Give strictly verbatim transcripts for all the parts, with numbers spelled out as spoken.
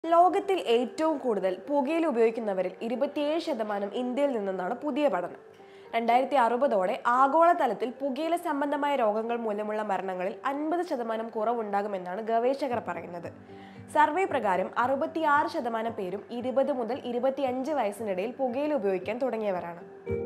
ലോകത്തിൽ ഏറ്റവും കൂടുതൽ പുകയില ഉപയോഗിക്കുന്നവരിൽ ഇരുപത്തിയേഴ് ശതമാനം ഇന്ത്യയിൽ നിന്നാണ് പുതിയ പഠനം. രണ്ടായിരത്തി അറുപതോടെ ആഗോളതലത്തിൽ പുകയില സംബന്ധമായ രോഗങ്ങൾ മൂലമുള്ള മരണങ്ങളിൽ അൻപത് ശതമാനം കുറവുണ്ടാകുമെന്നാണ് ഗവേഷകർ പറയുന്നത്. സർവേ പ്രകാരം അറുപത്തിയാറ് ശതമാനം പേരും ഇരുപത് മുതൽ ഇരുപത്തിയഞ്ച് വയസ്സിനിടയിൽ പുകയില ഉപയോഗിക്കാൻ തുടങ്ങിയവരാണ്.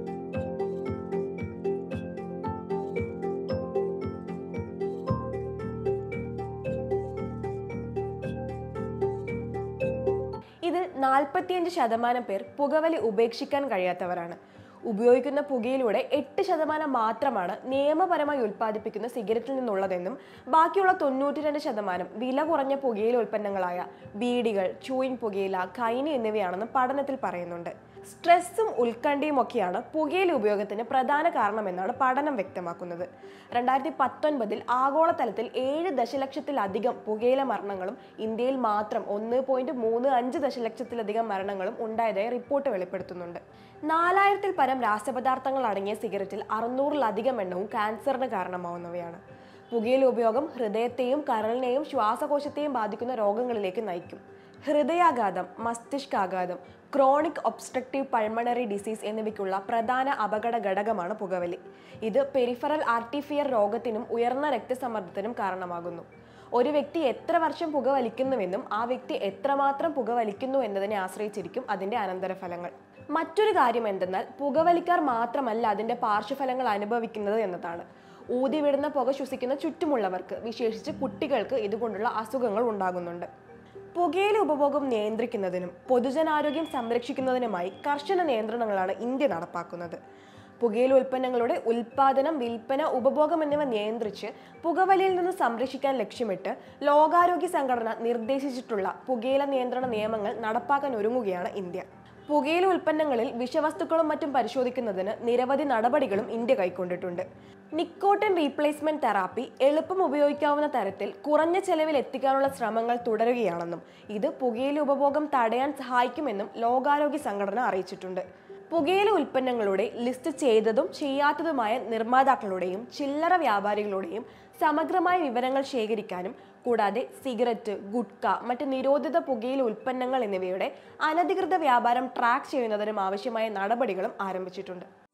ഇതിൽ നാൽപ്പത്തിയഞ്ച് ശതമാനം പേർ പുകവലി ഉപേക്ഷിക്കാൻ കഴിയാത്തവരാണ്. ഉപയോഗിക്കുന്ന പുകയിലൂടെ എട്ട് ശതമാനം മാത്രമാണ് നിയമപരമായി ഉൽപ്പാദിപ്പിക്കുന്ന സിഗരറ്റിൽ നിന്നുള്ളതെന്നും ബാക്കിയുള്ള തൊണ്ണൂറ്റി രണ്ട് ശതമാനം വില കുറഞ്ഞ പുകയില ഉൽപ്പന്നങ്ങളായ ബീഡികൾ, ചൂയിങ് പുകയില, ഖൈനി എന്നിവയാണെന്നും പഠനത്തിൽ പറയുന്നുണ്ട്. സ്ട്രെസ്സും ഉത്കണ്ഠയും ഒക്കെയാണ് പുകയില ഉപയോഗത്തിന് പ്രധാന കാരണമെന്നാണ് പഠനം വ്യക്തമാക്കുന്നത്. രണ്ടായിരത്തി പത്തൊൻപതിൽ ആഗോളതലത്തിൽ ഏഴ് ദശലക്ഷത്തിലധികം പുകയില മരണങ്ങളും ഇന്ത്യയിൽ മാത്രം ഒന്ന് പോയിന്റ് മൂന്ന് അഞ്ച് ദശലക്ഷത്തിലധികം മരണങ്ങളും ഉണ്ടായതായി റിപ്പോർട്ട് വെളിപ്പെടുത്തുന്നുണ്ട്. നാലായിരത്തിൽ പരം രാസപദാർത്ഥങ്ങൾ അടങ്ങിയ സിഗരറ്റിൽ അറുന്നൂറിലധികം എണ്ണവും ക്യാൻസറിന് കാരണമാവുന്നവയാണ്. പുകയില ഉപയോഗം ഹൃദയത്തെയും കരളിനെയും ശ്വാസകോശത്തെയും ബാധിക്കുന്ന രോഗങ്ങളിലേക്ക് നയിക്കും. ഹൃദയാഘാതം, മസ്തിഷ്കാഘാതം, ക്രോണിക് ഒബ്സ്ട്രക്റ്റീവ് പൾമണറി ഡിസീസ് എന്നിവയ്ക്കുള്ള പ്രധാന അപകട ഘടകമാണ് പുകവലി. ഇത് പെരിഫറൽ ആർട്ടീരിയൽ രോഗത്തിനും ഉയർന്ന രക്തസമ്മർദ്ദത്തിനും കാരണമാകുന്നു. ഒരു വ്യക്തി എത്ര വർഷം പുകവലിക്കുന്നുവെന്നും ആ വ്യക്തി എത്രമാത്രം പുകവലിക്കുന്നു എന്നതിനെ ആശ്രയിച്ചിരിക്കും അതിന്റെ അനന്തരഫലങ്ങൾ. മറ്റൊരു കാര്യം എന്തെന്നാൽ പുകവലിക്കാർ മാത്രമല്ല അതിന്റെ പാർശ്വഫലങ്ങൾ അനുഭവിക്കുന്നത് എന്നതാണ്. ഊതിവിടുന്ന പുക ശ്വസിക്കുന്ന ചുറ്റുമുള്ളവർക്ക്, വിശേഷിച്ച് കുട്ടികൾക്ക് ഇതുകൊണ്ടുള്ള അസുഖങ്ങൾ ഉണ്ടാകുന്നുണ്ട്. പുകയില ഉപഭോഗം നിയന്ത്രിക്കുന്നതിനും പൊതുജനാരോഗ്യം സംരക്ഷിക്കുന്നതിനുമായി കർശന നിയന്ത്രണങ്ങളാണ് ഇന്ത്യ നടപ്പാക്കുന്നത്. പുകയില ഉൽപ്പന്നങ്ങളുടെ ഉൽപാദനം, വിൽപ്പന, ഉപഭോഗം എന്നിവ നിയന്ത്രിച്ച് പുകവലിയിൽ നിന്ന് സംരക്ഷിക്കാൻ ലക്ഷ്യമിട്ട് ലോകാരോഗ്യ സംഘടന നിർദ്ദേശിച്ചിട്ടുള്ള പുകയില നിയന്ത്രണ നിയമങ്ങൾ നടപ്പാക്കാൻ ഒരുങ്ങുകയാണ് ഇന്ത്യ. പുകയില ഉൽപ്പന്നങ്ങളിൽ വിഷവസ്തുക്കളും മറ്റും പരിശോധിക്കുന്നതിന് നിരവധി നടപടികളും ഇന്ത്യ കൈക്കൊണ്ടിട്ടുണ്ട്. നിക്കോട്ടിൻ റീപ്ലേസ്മെന്റ് തെറാപ്പി എളുപ്പം ഉപയോഗിക്കാവുന്ന തരത്തിൽ കുറഞ്ഞ ചെലവിൽ എത്തിക്കാനുള്ള ശ്രമങ്ങൾ തുടരുകയാണെന്നും ഇത് പുകയില ഉപഭോഗം തടയാൻ സഹായിക്കുമെന്നും ലോകാരോഗ്യ സംഘടന അറിയിച്ചിട്ടുണ്ട്. പുകയില ഉൽപ്പന്നങ്ങളുടെ ലിസ്റ്റ് ചെയ്തതും ചെയ്യാത്തതുമായ നിർമ്മാതാക്കളുടെയും ചില്ലറ വ്യാപാരികളുടെയും സമഗ്രമായ വിവരങ്ങൾ ശേഖരിക്കാനും കൂടാതെ സിഗരറ്റ്, ഗുഡ്ക, മറ്റ് നിരോധിത പുകയില ഉൽപ്പന്നങ്ങൾ എന്നിവയുടെ അനധികൃത വ്യാപാരം ട്രാക്ക് ചെയ്യുന്നതിനും ആവശ്യമായ നടപടികളും ആരംഭിച്ചിട്ടുണ്ട്.